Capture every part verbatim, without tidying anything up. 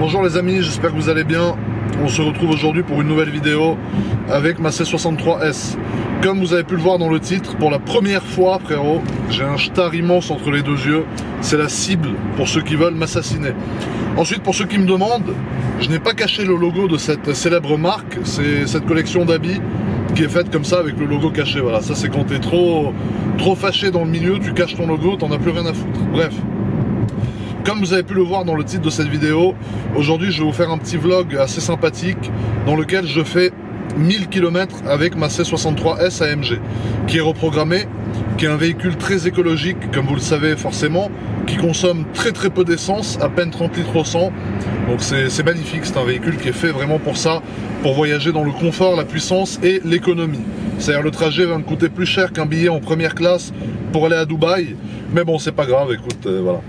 Bonjour les amis, j'espère que vous allez bien. On se retrouve aujourd'hui pour une nouvelle vidéo avec ma C soixante-trois S. Comme vous avez pu le voir dans le titre, pour la première fois frérot, j'ai un star immense entre les deux yeux. C'est la cible pour ceux qui veulent m'assassiner. Ensuite, pour ceux qui me demandent, je n'ai pas caché le logo de cette célèbre marque. C'est cette collection d'habits qui est faite comme ça avec le logo caché. Voilà, ça c'est quand t'es trop, trop fâché dans le milieu, tu caches ton logo, t'en as plus rien à foutre. Bref. Comme vous avez pu le voir dans le titre de cette vidéo, aujourd'hui je vais vous faire un petit vlog assez sympathique dans lequel je fais mille kilomètres avec ma C soixante-trois S A M G qui est reprogrammée, qui est un véhicule très écologique comme vous le savez forcément, qui consomme très très peu d'essence, à peine trente litres au cent. Donc c'est magnifique, c'est un véhicule qui est fait vraiment pour ça, pour voyager dans le confort, la puissance et l'économie. C'est-à-dire le trajet va me coûter plus cher qu'un billet en première classe pour aller à Dubaï, mais bon c'est pas grave, écoute, euh, voilà.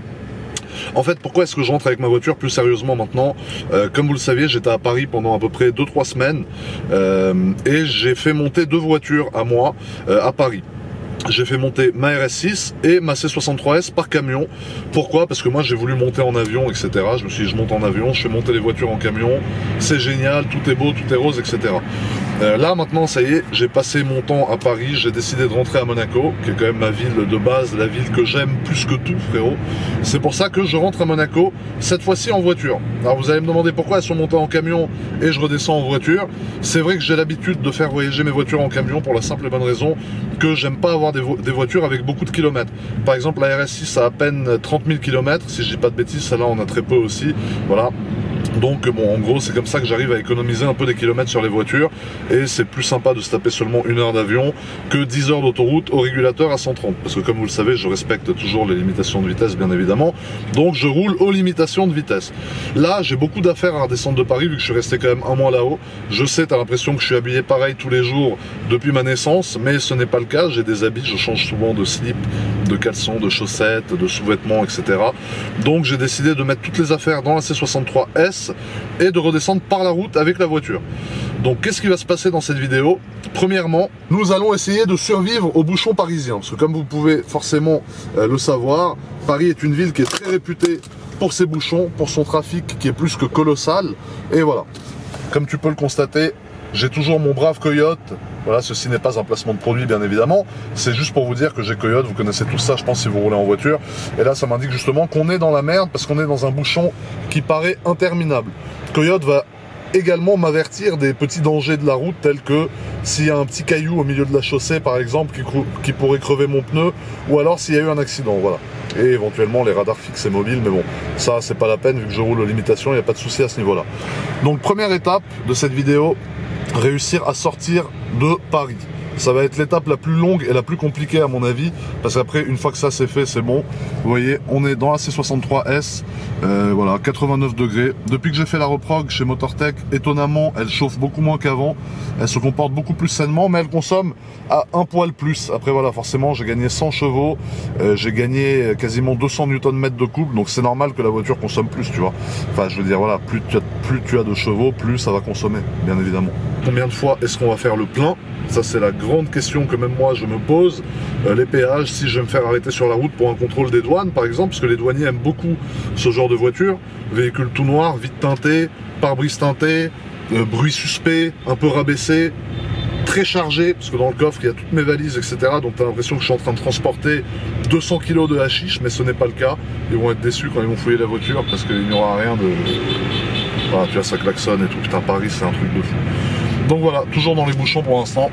En fait, pourquoi est-ce que je rentre avec ma voiture plus sérieusement maintenant? euh, Comme vous le saviez, j'étais à Paris pendant à peu près deux trois semaines euh, et j'ai fait monter deux voitures à moi euh, à Paris. J'ai fait monter ma R S six et ma C soixante-trois S par camion. Pourquoi? Parce que moi j'ai voulu monter en avion, et cetera. Je me suis dit je monte en avion, je fais monter les voitures en camion, c'est génial, tout est beau, tout est rose, et cetera. Euh, là maintenant ça y est, j'ai passé mon temps à Paris, j'ai décidé de rentrer à Monaco, qui est quand même ma ville de base, la ville que j'aime plus que tout frérot. C'est pour ça que je rentre à Monaco, cette fois-ci en voiture. Alors vous allez me demander pourquoi elles sont montées en camion et je redescends en voiture. C'est vrai que j'ai l'habitude de faire voyager mes voitures en camion pour la simple et bonne raison que j'aime pas avoir des, vo des voitures avec beaucoup de kilomètres. Par exemple la R S six a à peine trente mille kilomètres, si je dis pas de bêtises, celle-là on a très peu aussi, voilà. Donc bon, en gros c'est comme ça que j'arrive à économiser un peu des kilomètres sur les voitures et c'est plus sympa de se taper seulement une heure d'avion que dix heures d'autoroute au régulateur à cent trente, parce que comme vous le savez je respecte toujours les limitations de vitesse bien évidemment, donc je roule aux limitations de vitesse. Là j'ai beaucoup d'affaires à redescendre de Paris vu que je suis resté quand même un mois là-haut. Je sais, t'as l'impression que je suis habillé pareil tous les jours depuis ma naissance, mais ce n'est pas le cas. J'ai des habits, je change souvent de slip, de caleçon, de chaussettes, de sous-vêtements, et cetera. Donc j'ai décidé de mettre toutes les affaires dans la C soixante-trois S et de redescendre par la route avec la voiture. Donc qu'est-ce qui va se passer dans cette vidéo? Premièrement, nous allons essayer de survivre aux bouchons parisiens, parce que comme vous pouvez forcément euh, le savoir, Paris est une ville qui est très réputée pour ses bouchons, pour son trafic qui est plus que colossal. Et voilà, comme tu peux le constater, j'ai toujours mon brave Coyote. Voilà, ceci n'est pas un placement de produit bien évidemment, c'est juste pour vous dire que j'ai Coyote, vous connaissez tout ça je pense si vous roulez en voiture. Et là ça m'indique justement qu'on est dans la merde parce qu'on est dans un bouchon qui paraît interminable. Coyote va également m'avertir des petits dangers de la route, tels que s'il y a un petit caillou au milieu de la chaussée par exemple qui, qui pourrait crever mon pneu, ou alors s'il y a eu un accident, voilà. Et éventuellement les radars fixes et mobiles, mais bon, ça c'est pas la peine vu que je roule aux limitations, il n'y a pas de souci à ce niveau là. Donc première étape de cette vidéo, réussir à sortir de Paris. Ça va être l'étape la plus longue et la plus compliquée à mon avis, parce qu'après une fois que ça c'est fait c'est bon. Vous voyez, on est dans la C soixante-trois S, euh, voilà, quatre-vingt-neuf degrés. Depuis que j'ai fait la reprog chez Motortech, étonnamment elle chauffe beaucoup moins qu'avant, elle se comporte beaucoup plus sainement, mais elle consomme à un poil plus. Après voilà, forcément j'ai gagné cent chevaux, euh, j'ai gagné quasiment deux cents newton mètres de couple, donc c'est normal que la voiture consomme plus, tu vois. Enfin je veux dire voilà, plus tu as, plus tu as de chevaux, plus ça va consommer, bien évidemment. Combien de fois est-ce qu'on va faire le plein? Ça c'est la grande question que même moi je me pose. Euh, les péages, si je vais me faire arrêter sur la route pour un contrôle des douanes par exemple, parce que les douaniers aiment beaucoup ce genre de voiture, véhicule tout noir, vite teinté, pare-brise teinté, euh, bruit suspect, un peu rabaissé, très chargé, parce que dans le coffre il y a toutes mes valises, et cetera. Donc tu as l'impression que je suis en train de transporter deux cents kilos de hashish, mais ce n'est pas le cas. Ils vont être déçus quand ils vont fouiller la voiture parce qu'il n'y aura rien de... Voilà, tu vois, ça klaxonne et tout. Putain, Paris c'est un truc de fou. Donc voilà, toujours dans les bouchons pour l'instant.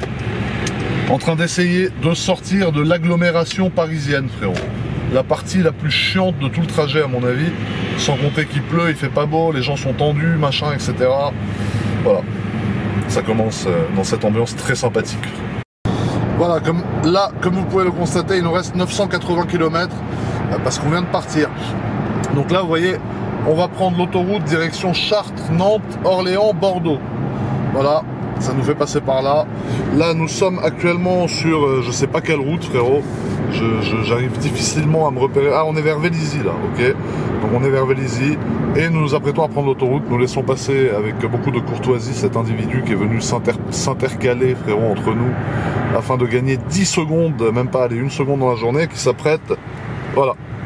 En train d'essayer de sortir de l'agglomération parisienne, frérot. La partie la plus chiante de tout le trajet à mon avis. Sans compter qu'il pleut, il fait pas beau, les gens sont tendus, machin, et cetera. Voilà. Ça commence dans cette ambiance très sympathique. Voilà, comme là, comme vous pouvez le constater, il nous reste neuf cent quatre-vingts kilomètres parce qu'on vient de partir. Donc là, vous voyez, on va prendre l'autoroute direction Chartres, Nantes, Orléans, Bordeaux. Voilà. Ça nous fait passer par là. Là, nous sommes actuellement sur euh, je sais pas quelle route, frérot. J'arrive difficilement à me repérer. Ah, on est vers Vélizy, là, ok. Donc, on est vers Vélizy. Et nous nous apprêtons à prendre l'autoroute. Nous laissons passer avec beaucoup de courtoisie cet individu qui est venu s'intercaler, frérot, entre nous, afin de gagner dix secondes, même pas aller une seconde dans la journée, qui s'apprête, voilà,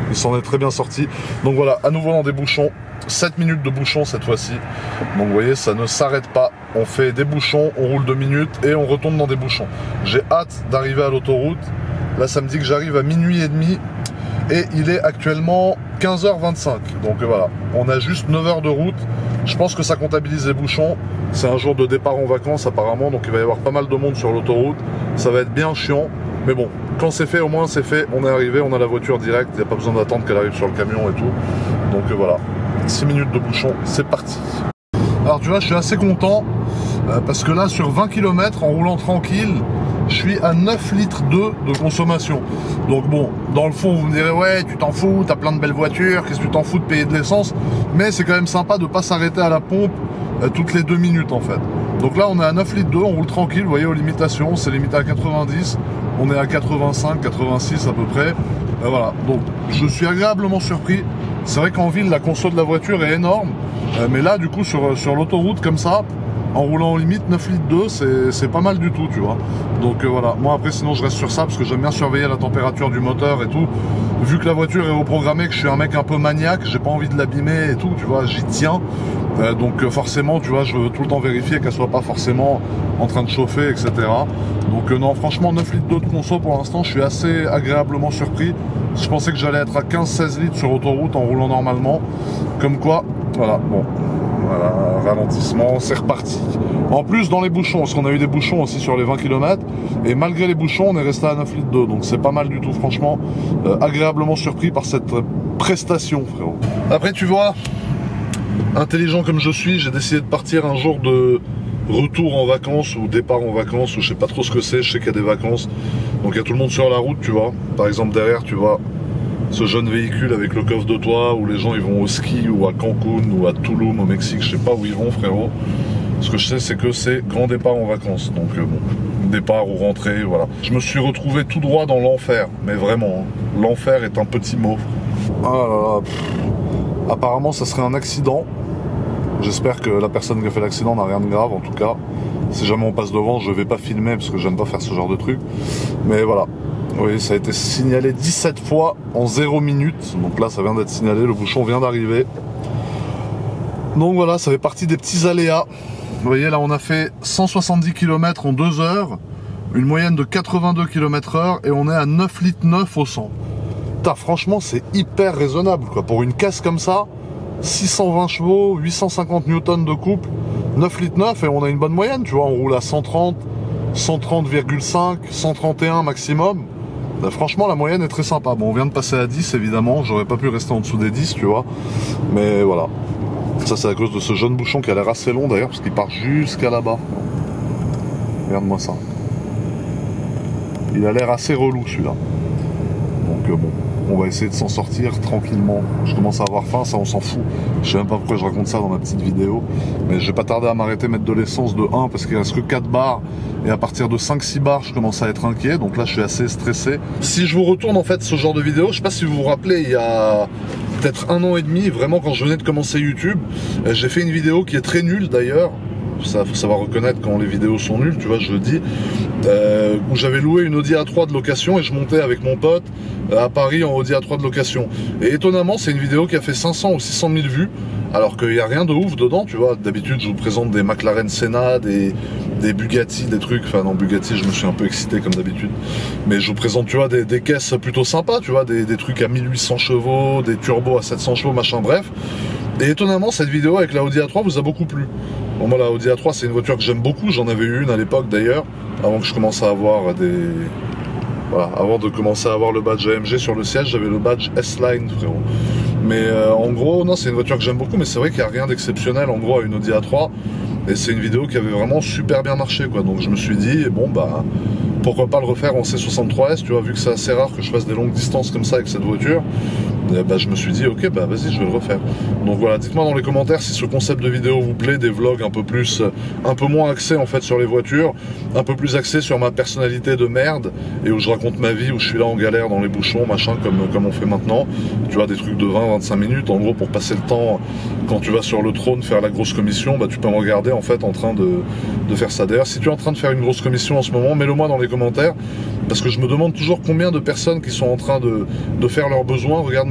il s'en est très bien sorti. Donc voilà, à nouveau dans des bouchons, sept minutes de bouchons cette fois-ci. Donc vous voyez, ça ne s'arrête pas. On fait des bouchons, on roule deux minutes et on retombe dans des bouchons. J'ai hâte d'arriver à l'autoroute. Là, ça me dit que j'arrive à minuit et demi et il est actuellement quinze heures vingt-cinq. Donc voilà, on a juste neuf heures de route. Je pense que ça comptabilise les bouchons. C'est un jour de départ en vacances apparemment, donc il va y avoir pas mal de monde sur l'autoroute. Ça va être bien chiant. Mais bon, quand c'est fait, au moins c'est fait. On est arrivé, on a la voiture directe. Il n'y a pas besoin d'attendre qu'elle arrive sur le camion et tout. Donc euh, voilà, six minutes de bouchon, c'est parti. Alors tu vois, je suis assez content euh, parce que là, sur vingt kilomètres, en roulant tranquille, je suis à neuf litres deux de consommation. Donc bon, dans le fond, vous me direz, ouais, tu t'en fous, t'as plein de belles voitures, qu'est-ce que tu t'en fous de payer de l'essence? Mais c'est quand même sympa de ne pas s'arrêter à la pompe euh, toutes les deux minutes en fait. Donc là, on est à neuf litres deux, on roule tranquille, vous voyez, aux limitations, c'est limité à quatre-vingt-dix, on est à quatre-vingt-cinq, quatre-vingt-six à peu près. Euh, voilà, donc je suis agréablement surpris. C'est vrai qu'en ville, la conso de la voiture est énorme, euh, mais là, du coup, sur, sur l'autoroute comme ça, en roulant en limite, neuf litres deux, c'est pas mal du tout, tu vois. Donc euh, voilà, moi après sinon je reste sur ça parce que j'aime bien surveiller la température du moteur et tout. Vu que la voiture est reprogrammée, que je suis un mec un peu maniaque, j'ai pas envie de l'abîmer et tout, tu vois, j'y tiens. Euh, donc euh, forcément, tu vois, je veux tout le temps vérifier qu'elle soit pas forcément en train de chauffer, et cetera. Donc euh, non, franchement, neuf litres d'eau de conso pour l'instant, je suis assez agréablement surpris. Je pensais que j'allais être à quinze seize litres sur autoroute en roulant normalement. Comme quoi, voilà, bon. Voilà, ralentissement, c'est reparti. En plus, dans les bouchons, parce qu'on a eu des bouchons aussi sur les vingt kilomètres, et malgré les bouchons, on est resté à neuf litres d'eau, donc c'est pas mal du tout, franchement, euh, agréablement surpris par cette prestation, frérot. Après, tu vois, intelligent comme je suis, j'ai décidé de partir un jour de retour en vacances, ou départ en vacances, ou je sais pas trop ce que c'est, je sais qu'il y a des vacances, donc il y a tout le monde sur la route, tu vois. Par exemple, derrière, tu vois, ce jeune véhicule avec le coffre de toit où les gens ils vont au ski ou à Cancun ou à Tulum au Mexique, je sais pas où ils vont, frérot. Ce que je sais, c'est que c'est grand départ en vacances, donc euh, bon, départ ou rentrée, voilà. Je me suis retrouvé tout droit dans l'enfer, mais vraiment, hein, l'enfer est un petit mot. Ah là là, pff. Apparemment ça serait un accident. J'espère que la personne qui a fait l'accident n'a rien de grave, en tout cas. Si jamais on passe devant, je vais pas filmer parce que j'aime pas faire ce genre de truc. Mais voilà. Oui, ça a été signalé dix-sept fois en zéro minute. Donc là, ça vient d'être signalé, le bouchon vient d'arriver. Donc voilà, ça fait partie des petits aléas. Vous voyez, là, on a fait cent soixante-dix kilomètres en deux heures, une moyenne de quatre-vingt-deux kilomètres heure, et on est à neuf litres neuf au cent. Putain, franchement, c'est hyper raisonnable, quoi. Pour une caisse comme ça, six cent vingt chevaux, huit cent cinquante newtons de couple, neuf litres neuf, et on a une bonne moyenne, tu vois. On roule à cent trente, cent trente virgule cinq, cent trente et un maximum. Là, franchement, la moyenne est très sympa. Bon, on vient de passer à dix, évidemment. J'aurais pas pu rester en dessous des dix, tu vois. Mais voilà. Ça, c'est à cause de ce jeune bouchon qui a l'air assez long, d'ailleurs, parce qu'il part jusqu'à là-bas. Regarde-moi ça. Il a l'air assez relou, celui-là. Donc, euh, bon. On va essayer de s'en sortir tranquillement. Je commence à avoir faim, ça on s'en fout. Je sais même pas pourquoi je raconte ça dans ma petite vidéo. Mais je vais pas tarder à m'arrêter, mettre de l'essence de un parce qu'il reste que quatre bars. Et à partir de cinq six bars, je commence à être inquiet. Donc là, je suis assez stressé. Si je vous retourne en fait ce genre de vidéo, je sais pas si vous vous rappelez, il y a peut-être un an et demi, vraiment quand je venais de commencer YouTube, j'ai fait une vidéo qui est très nulle d'ailleurs. Ça, faut savoir reconnaître quand les vidéos sont nulles, tu vois, je le dis, euh, où j'avais loué une Audi A trois de location et je montais avec mon pote à Paris en Audi A trois de location. Et étonnamment, c'est une vidéo qui a fait cinq cents ou six cent mille vues, alors qu'il n'y a rien de ouf dedans, tu vois. D'habitude, je vous présente des McLaren Senna, des, des Bugatti, des trucs, enfin non, Bugatti, je me suis un peu excité comme d'habitude, mais je vous présente, tu vois, des, des caisses plutôt sympas, tu vois, des, des trucs à mille huit cents chevaux, des turbos à sept cents chevaux, machin, bref. Et étonnamment, cette vidéo avec la Audi A trois vous a beaucoup plu. Bon, moi, la Audi A trois, c'est une voiture que j'aime beaucoup. J'en avais eu une à l'époque d'ailleurs, avant que je commence à avoir des... Voilà, avant de commencer à avoir le badge A M G sur le siège, j'avais le badge S-Line, frérot. Mais euh, en gros, non, c'est une voiture que j'aime beaucoup, mais c'est vrai qu'il n'y a rien d'exceptionnel, en gros, à une Audi A trois. Et c'est une vidéo qui avait vraiment super bien marché, quoi. Donc je me suis dit, bon, bah, pourquoi pas le refaire en C soixante-trois S, tu vois, vu que c'est assez rare que je fasse des longues distances comme ça avec cette voiture. Et bah, je me suis dit, ok, bah vas-y, je vais le refaire. Donc voilà, dites-moi dans les commentaires si ce concept de vidéo vous plaît, des vlogs un peu plus, un peu moins axés en fait sur les voitures, un peu plus axés sur ma personnalité de merde, et où je raconte ma vie, où je suis là en galère dans les bouchons, machin, comme, comme on fait maintenant. Tu vois, des trucs de vingt à vingt-cinq minutes, en gros, pour passer le temps, quand tu vas sur le trône faire la grosse commission, bah tu peux me regarder en fait en train de, de faire ça. D'ailleurs, si tu es en train de faire une grosse commission en ce moment, mets-le moi dans les commentaires, parce que je me demande toujours combien de personnes qui sont en train de, de faire leurs besoins regardent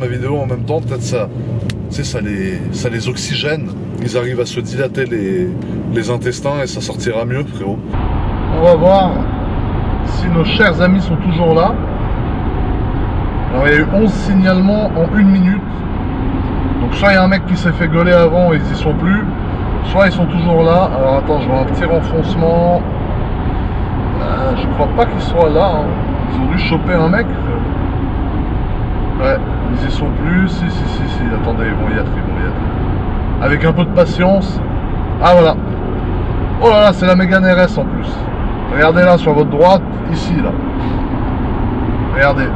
ma vidéo en même temps, peut-être ça, tu sais, ça les, ça les oxygène. Ils arrivent à se dilater les, les intestins et ça sortira mieux, frérot. On va voir si nos chers amis sont toujours là. Alors il y a eu onze signalements en une minute. Donc soit il y a un mec qui s'est fait gauler avant et ils y sont plus, soit ils sont toujours là. Alors attends, je vois un petit renfoncement. Euh, je crois pas qu'ils soient là, hein. Ils ont dû choper un mec. Ouais, ils y sont plus. Si, si, si, si. Attendez, ils vont y être, ils vont y être. Avec un peu de patience. Ah voilà. Oh là là, c'est la Mégane R S en plus. Regardez là sur votre droite, ici là. Regardez.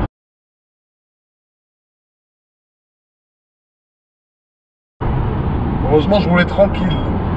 Heureusement, je roulais tranquille.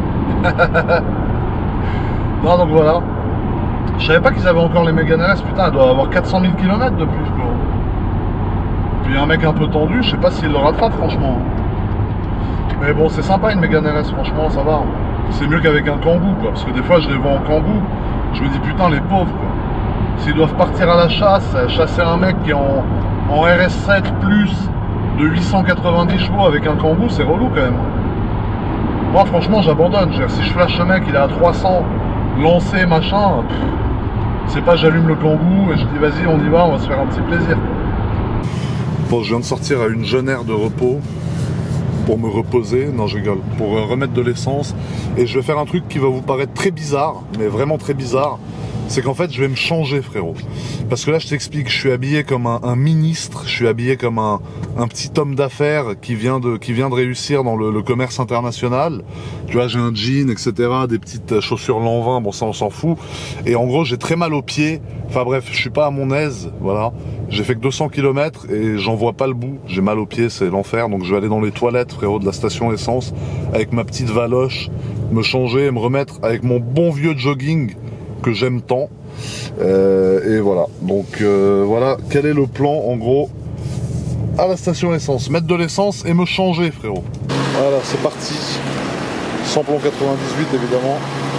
Non, donc voilà. Je savais pas qu'ils avaient encore les Mégane R S. Putain, elle doit avoir quatre cent mille kilomètres depuis. Quoi. Puis un mec un peu tendu, je sais pas s'il le rattrape, franchement. Mais bon, c'est sympa une Mégane R S, franchement, ça va. C'est mieux qu'avec un Kangoo, quoi. Parce que des fois, je les vois en Kangoo. Je me dis, putain, les pauvres, quoi. S'ils doivent partir à la chasse, chasser un mec qui est en, en R S sept plus de huit cent quatre-vingt-dix chevaux avec un Kangoo, c'est relou quand même. Moi, franchement, j'abandonne. Si je flash le mec, il est à trois cents, lancé, machin, c'est pas j'allume le Kangoo et je dis, vas-y, on y va, on va se faire un petit plaisir, quoi. Bon, je viens de sortir à une jeune aire de repos pour me reposer, non je rigole, pour remettre de l'essence, et je vais faire un truc qui va vous paraître très bizarre, mais vraiment très bizarre, c'est qu'en fait je vais me changer, frérot, parce que là je t'explique, je suis habillé comme un, un ministre, je suis habillé comme un, un petit homme d'affaires qui vient de qui vient de réussir dans le, le commerce international, tu vois, j'ai un jean, et cetera, des petites chaussures Lanvin, bon ça on s'en fout, et en gros j'ai très mal aux pieds, enfin bref, je suis pas à mon aise, voilà. J'ai fait que deux cents kilomètres et j'en vois pas le bout. J'ai mal aux pieds, c'est l'enfer. Donc je vais aller dans les toilettes, frérot, de la station essence, avec ma petite valoche, me changer et me remettre avec mon bon vieux jogging que j'aime tant. Euh, et voilà. Donc euh, voilà, quel est le plan en gros à la station essence? Mettre de l'essence et me changer, frérot. Voilà, c'est parti. Samplon quatre-vingt-dix-huit évidemment.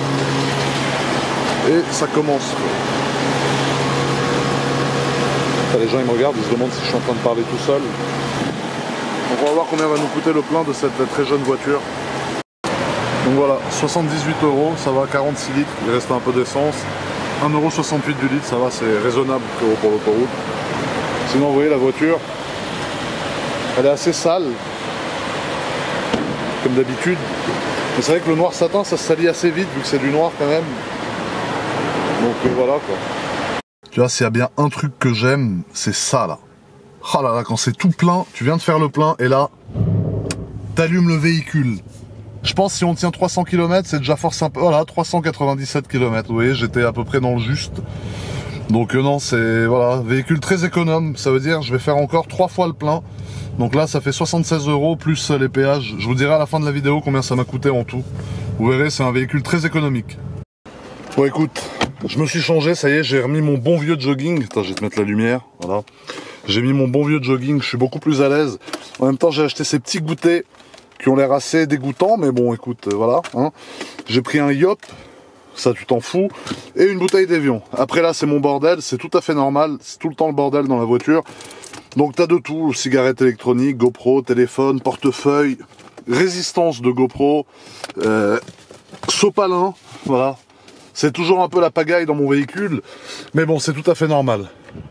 Et ça commence, frérot. Les gens ils me regardent, ils se demandent si je suis en train de parler tout seul. Donc on va voir combien va nous coûter le plein de cette très jeune voiture. Donc voilà, soixante-dix-huit euros, ça va, quarante-six litres, il reste un peu d'essence. un euro soixante-huit du litre, ça va, c'est raisonnable pour l'autoroute. Sinon vous voyez la voiture, elle est assez sale, comme d'habitude. Mais c'est vrai que le noir satin ça se salit assez vite vu que c'est du noir quand même. Donc euh, voilà quoi. Tu vois, s'il y a bien un truc que j'aime, c'est ça là. Oh là là, quand c'est tout plein, tu viens de faire le plein et là, t'allumes le véhicule. Je pense que si on tient trois cents kilomètres, c'est déjà fort sympa. Voilà, trois cent quatre-vingt-dix-sept kilomètres. Vous voyez, j'étais à peu près dans le juste. Donc euh, non, c'est voilà, véhicule très économe. Ça veut dire je vais faire encore trois fois le plein. Donc là, ça fait soixante-seize euros plus les péages. Je vous dirai à la fin de la vidéo combien ça m'a coûté en tout. Vous verrez, c'est un véhicule très économique. Bon, écoute. Je me suis changé, ça y est, j'ai remis mon bon vieux jogging. Attends, je vais te mettre la lumière, voilà. J'ai mis mon bon vieux jogging, je suis beaucoup plus à l'aise. En même temps, j'ai acheté ces petits goûters qui ont l'air assez dégoûtants, mais bon, écoute, euh, voilà. Hein. J'ai pris un Yop, ça tu t'en fous, et une bouteille d'Evian. Après là, c'est mon bordel, c'est tout à fait normal, c'est tout le temps le bordel dans la voiture. Donc t'as de tout, cigarettes électroniques, GoPro, téléphone, portefeuille, résistance de GoPro, euh, sopalin, voilà. C'est toujours un peu la pagaille dans mon véhicule, mais bon, c'est tout à fait normal.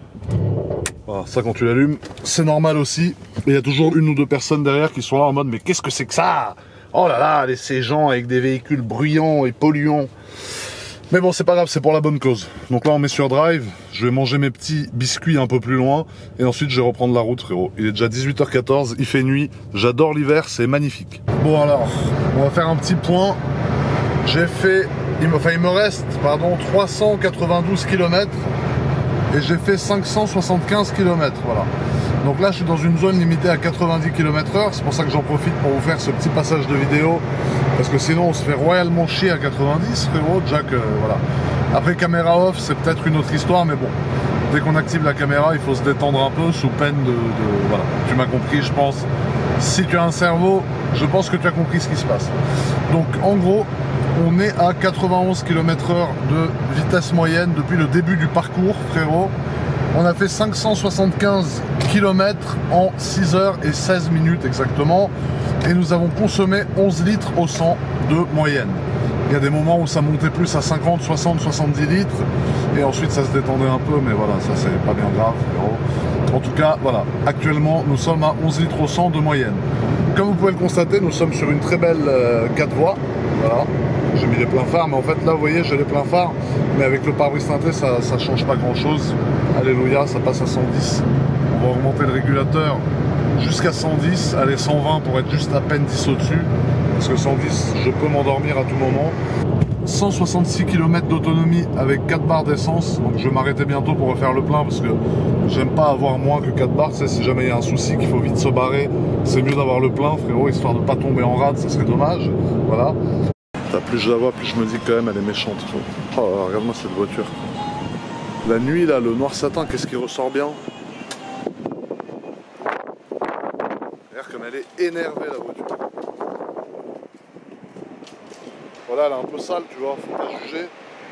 Voilà, ça quand tu l'allumes, c'est normal aussi. Et il y a toujours une ou deux personnes derrière qui sont là en mode, mais qu'est-ce que c'est que ça? Oh là là, ces gens avec des véhicules bruyants et polluants. Mais bon, c'est pas grave, c'est pour la bonne cause. Donc là, on met sur drive, je vais manger mes petits biscuits un peu plus loin, et ensuite je vais reprendre la route, frérot. Il est déjà dix-huit heures quatorze, il fait nuit, j'adore l'hiver, c'est magnifique. Bon alors, on va faire un petit point. J'ai fait... Il me, enfin, il me reste pardon, trois cent quatre-vingt-douze kilomètres et j'ai fait cinq cent soixante-quinze kilomètres. Voilà. Donc là, je suis dans une zone limitée à quatre-vingt-dix kilomètres heure. C'est pour ça que j'en profite pour vous faire ce petit passage de vidéo. Parce que sinon, on se fait royalement chier à quatre-vingt-dix, frérot. Jack, euh, voilà. Après, caméra off, c'est peut-être une autre histoire, mais bon. Dès qu'on active la caméra, il faut se détendre un peu sous peine de... de voilà. Tu m'as compris, je pense. Si tu as un cerveau, je pense que tu as compris ce qui se passe. Donc, en gros... On est à quatre-vingt-onze kilomètres heure de vitesse moyenne depuis le début du parcours, frérot. On a fait cinq cent soixante-quinze kilomètres en six heures et seize minutes exactement. Et nous avons consommé onze litres au cent de moyenne. Il y a des moments où ça montait plus à cinquante, soixante, soixante-dix litres. Et ensuite ça se détendait un peu, mais voilà, ça c'est pas bien grave, frérot. En tout cas, voilà, actuellement nous sommes à onze litres au cent de moyenne. Comme vous pouvez le constater, nous sommes sur une très belle euh, quatre voies. Voilà, j'ai mis les pleins phares, mais en fait là vous voyez j'ai les pleins phares, mais avec le pare-brise teinté ça, ça change pas grand chose. Alléluia, ça passe à cent dix. On va augmenter le régulateur jusqu'à cent dix, allez cent vingt pour être juste à peine dix au-dessus, parce que cent dix je peux m'endormir à tout moment. Cent soixante-six kilomètres d'autonomie avec quatre barres d'essence, donc je vais m'arrêter bientôt pour refaire le plein parce que j'aime pas avoir moins que quatre barres. Tu sais, si jamais il y a un souci qu'il faut vite se barrer, c'est mieux d'avoir le plein, frérot, histoire de pas tomber en rade, ça serait dommage. Voilà. Plus je la vois, plus je me dis quand même elle est méchante. Oh, regarde-moi cette voiture. La nuit là, le noir satin, qu'est-ce qui ressort bien. Regarde comme elle est énervée la voiture. Voilà, elle est un peu sale, tu vois, faut pas juger.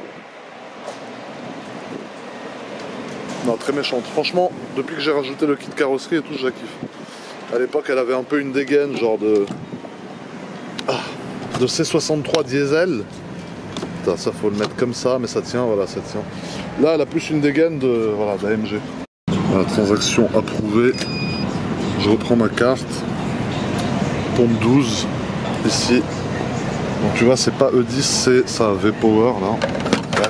Non, très méchante. Franchement, depuis que j'ai rajouté le kit carrosserie et tout, je la kiffe. À l'époque, elle avait un peu une dégaine, genre de... Ah, de C soixante-trois diesel. Putain, ça faut le mettre comme ça, mais ça tient, voilà, ça tient. Là, elle a plus une dégaine de... Voilà, d'A M G. La transaction approuvée. Je reprends ma carte. Pompe douze, ici. Donc tu vois, c'est pas E dix, c'est ça V-Power là.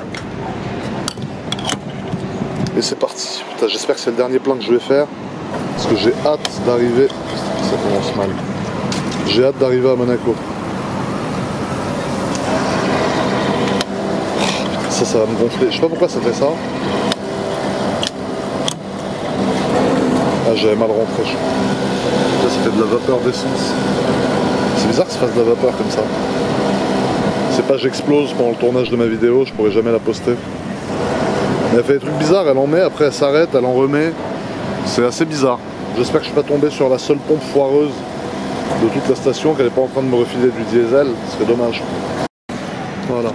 Et c'est parti. Putain, j'espère que c'est le dernier plein que je vais faire. Parce que j'ai hâte d'arriver. Ça commence mal. J'ai hâte d'arriver à Monaco. Ça, ça va me gonfler. Je sais pas pourquoi ça fait ça. Ah, j'avais mal rentré. Là, ça fait de la vapeur d'essence. C'est bizarre que ça fasse de la vapeur comme ça. C'est pas j'explose pendant le tournage de ma vidéo, je pourrais jamais la poster. Mais elle fait des trucs bizarres, elle en met, après elle s'arrête, elle en remet. C'est assez bizarre. J'espère que je suis pas tombé sur la seule pompe foireuse de toute la station, qu'elle n'est pas en train de me refiler du diesel, ce serait dommage. Voilà.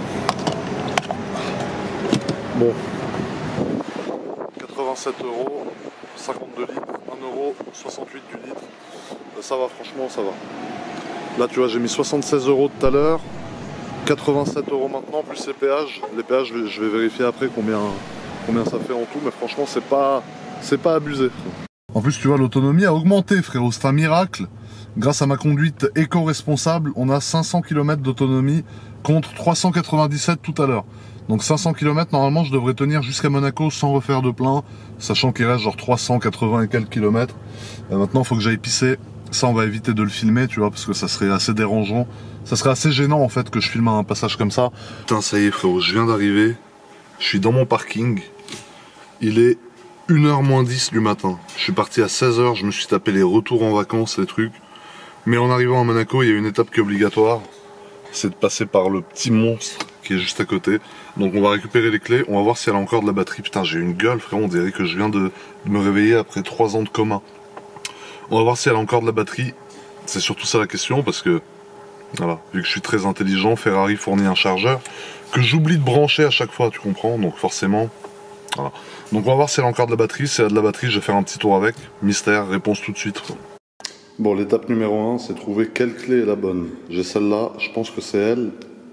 Bon. quatre-vingt-sept euros, cinquante-deux litres, un euro soixante-huit du litre. Ça va, franchement, ça va. Là, tu vois, j'ai mis soixante-seize euros tout à l'heure. quatre-vingt-sept euros maintenant, plus les péages. Les péages, je vais vérifier après combien, combien ça fait en tout, mais franchement, c'est pas, c'est pas abusé. En plus, tu vois, l'autonomie a augmenté, frérot. C'est un miracle. Grâce à ma conduite éco-responsable, on a cinq cents kilomètres d'autonomie contre trois cent quatre-vingt-dix-sept tout à l'heure. Donc cinq cents kilomètres, normalement, je devrais tenir jusqu'à Monaco sans refaire de plein, sachant qu'il reste genre trois cent quatre-vingts et quelques kilomètres. Et maintenant, il faut que j'aille pisser. Ça, on va éviter de le filmer, tu vois, parce que ça serait assez dérangeant. Ça serait assez gênant, en fait, que je filme un passage comme ça. Putain, ça y est, frérot, je viens d'arriver. Je suis dans mon parking. Il est une heure moins dix du matin. Je suis parti à seize heures, je me suis tapé les retours en vacances, les trucs. Mais en arrivant à Monaco, il y a une étape qui est obligatoire. C'est de passer par le petit monstre qui est juste à côté. Donc on va récupérer les clés, on va voir si elle a encore de la batterie. Putain, j'ai une gueule, frérot, on dirait que je viens de me réveiller après trois ans de coma. On va voir si elle a encore de la batterie. C'est surtout ça la question, parce que, voilà, vu que je suis très intelligent, Ferrari fournit un chargeur que j'oublie de brancher à chaque fois, tu comprends, donc forcément, voilà. Donc on va voir si elle a encore de la batterie. Si elle a de la batterie, je vais faire un petit tour avec. Mystère, réponse tout de suite. Bon, l'étape numéro un, c'est trouver quelle clé est la bonne. J'ai celle-là, je pense que c'est elle.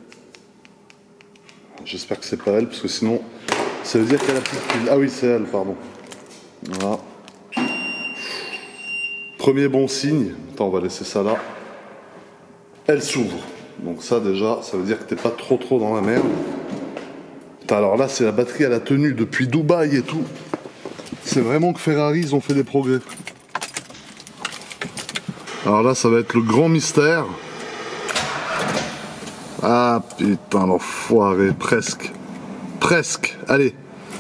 J'espère que c'est pas elle, parce que sinon, ça veut dire qu'elle a plus de pile. Ah oui, c'est elle, pardon. Voilà. Premier bon signe. Attends, on va laisser ça là. Elle s'ouvre. Donc ça, déjà, ça veut dire que t'es pas trop trop dans la merde. Putain, alors là, c'est la batterie à la tenue depuis Dubaï et tout. C'est vraiment que Ferrari, ils ont fait des progrès. Alors là, ça va être le grand mystère. Ah putain, l'enfoiré, presque. Presque, allez.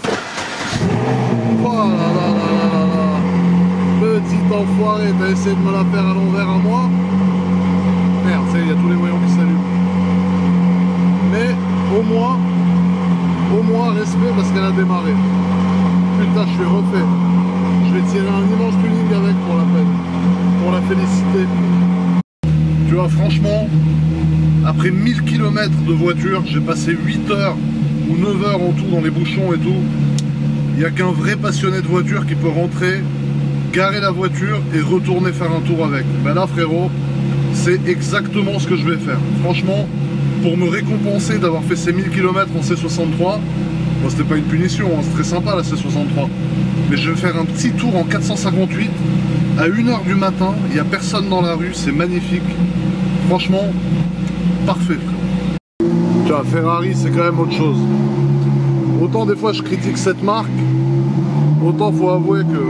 Oh là là là là là là. Petit enfoiré, t'as essayé de me la faire à l'envers à moi. Merde, ça y est, il y a tous les voyants qui s'allument. Mais au moins, au moins respect parce qu'elle a démarré. Putain, je suis refait. Je vais tirer un immense tuning avec pour la peine. Pour la féliciter. Tu vois, franchement, après mille kilomètres de voiture, j'ai passé huit heures ou neuf heures en tout dans les bouchons et tout. Il n'y a qu'un vrai passionné de voiture qui peut rentrer, garer la voiture et retourner faire un tour avec. Ben là frérot, c'est exactement ce que je vais faire. Franchement, pour me récompenser d'avoir fait ces mille kilomètres en C soixante-trois, bon, c'était pas une punition, hein, c'est très sympa la C soixante-trois, mais je vais faire un petit tour en quatre cent cinquante-huit à une heure du matin, il n'y a personne dans la rue, c'est magnifique. Franchement, parfait frérot. Tu vois, Ferrari c'est quand même autre chose. Autant des fois je critique cette marque, autant faut avouer que...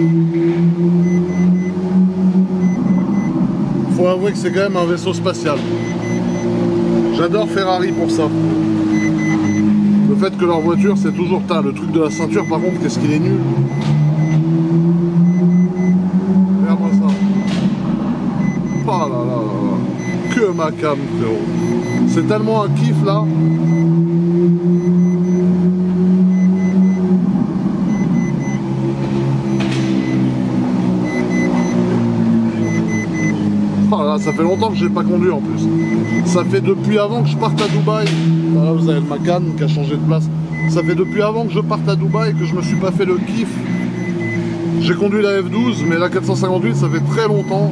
Faut avouer que c'est quand même un vaisseau spatial. J'adore Ferrari pour ça. Le fait que leur voiture c'est toujours... Tain, le truc de la ceinture par contre, qu'est-ce qu'il est nul. Regarde-moi ça. Oh là là là là. Que ma cam frérot. C'est tellement un kiff là. Oh là, ça fait longtemps que j'ai pas conduit en plus. Ça fait depuis avant que je parte à Dubaï. Là vous avez le Macan qui a changé de place. Ça fait depuis avant que je parte à Dubaï que je me suis pas fait le kiff. J'ai conduit la F douze, mais la quatre cent cinquante-huit ça fait très longtemps.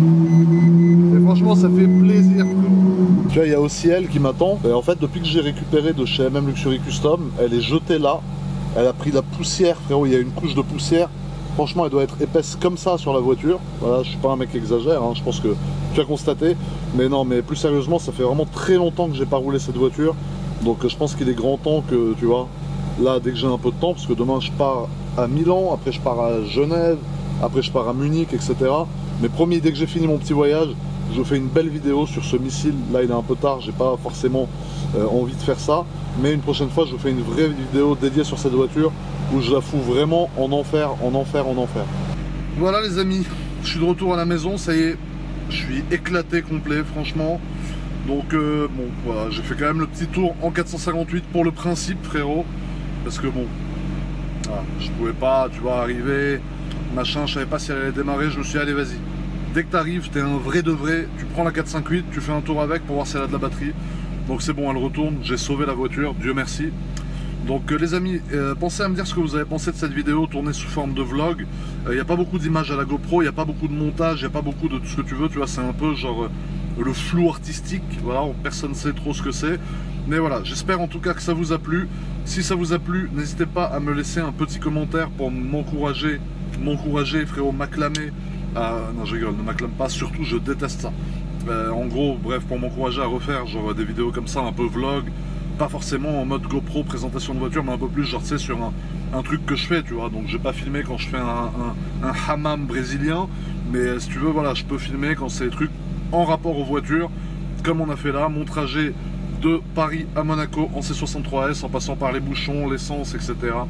Et franchement ça fait plaisir. Tu vois, il y a aussi elle qui m'attend. Et en fait depuis que j'ai récupéré de chez M M Luxury Custom, elle est jetée là. Elle a pris la poussière frérot, il y a une couche de poussière. Franchement, elle doit être épaisse comme ça sur la voiture. Voilà, je suis pas un mec qui exagère, hein. Je pense que tu as constaté. Mais non, mais plus sérieusement, ça fait vraiment très longtemps que j'ai pas roulé cette voiture. Donc je pense qu'il est grand temps que, tu vois, là, dès que j'ai un peu de temps, parce que demain je pars à Milan, après je pars à Genève, après je pars à Munich, et cetera. Mais promis, dès que j'ai fini mon petit voyage, je vous fais une belle vidéo sur ce missile. Là, il est un peu tard, j'ai pas forcément euh, envie de faire ça. Mais une prochaine fois, je vous fais une vraie vidéo dédiée sur cette voiture, où je la fous vraiment en enfer, en enfer, en enfer. Voilà les amis, je suis de retour à la maison, ça y est, je suis éclaté complet franchement. Donc euh, bon, voilà, j'ai fait quand même le petit tour en quatre cent cinquante-huit pour le principe frérot. Parce que bon, voilà, je pouvais pas, tu vois, arriver, machin, je savais pas si elle allait démarrer, je me suis dit allez vas-y. Dès que tu arrives, tu es un vrai de vrai, tu prends la quatre cent cinquante-huit, tu fais un tour avec pour voir si elle a de la batterie. Donc c'est bon, elle retourne, j'ai sauvé la voiture, Dieu merci. Donc euh, les amis, euh, pensez à me dire ce que vous avez pensé de cette vidéo tournée sous forme de vlog. Il euh, n'y a pas beaucoup d'images à la GoPro, il n'y a pas beaucoup de montage, il n'y a pas beaucoup de tout ce que tu veux, tu vois, c'est un peu genre euh, le flou artistique, voilà, personne ne sait trop ce que c'est. Mais voilà, j'espère en tout cas que ça vous a plu. Si ça vous a plu, n'hésitez pas à me laisser un petit commentaire pour m'encourager, m'encourager frérot, m'acclamer. Ah, non je rigole, ne m'acclame pas, surtout je déteste ça. Euh, en gros, bref, pour m'encourager à refaire genre des vidéos comme ça, un peu vlog. Pas forcément en mode GoPro présentation de voiture, mais un peu plus genre tu sais sur un, un truc que je fais, tu vois. Donc je vais pas filmer quand je fais un, un, un hammam brésilien, mais si tu veux, voilà, je peux filmer quand c'est des trucs en rapport aux voitures, comme on a fait là, mon trajet de Paris à Monaco en C soixante-trois S en passant par les bouchons, l'essence, et cetera.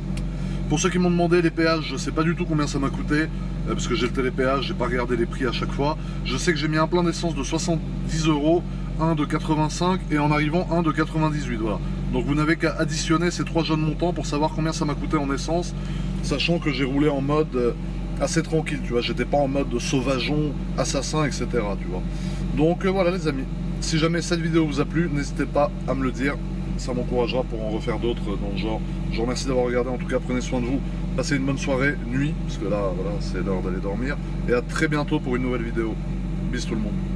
Pour ceux qui m'ont demandé les péages, je sais pas du tout combien ça m'a coûté, parce que j'ai le télépéage, j'ai pas regardé les prix à chaque fois. Je sais que j'ai mis un plein d'essence de soixante-dix euros, un de quatre-vingt-cinq et en arrivant un de quatre-vingt-dix-huit, voilà. Donc vous n'avez qu'à additionner ces trois jeunes montants pour savoir combien ça m'a coûté en essence, sachant que j'ai roulé en mode assez tranquille, tu vois, j'étais pas en mode sauvageon, assassin, et cetera, tu vois. Donc euh, voilà les amis, si jamais cette vidéo vous a plu, n'hésitez pas à me le dire, ça m'encouragera pour en refaire d'autres dans le genre. Je vous remercie d'avoir regardé, en tout cas prenez soin de vous, passez une bonne soirée, nuit, parce que là voilà, c'est l'heure d'aller dormir, et à très bientôt pour une nouvelle vidéo. Bis tout le monde.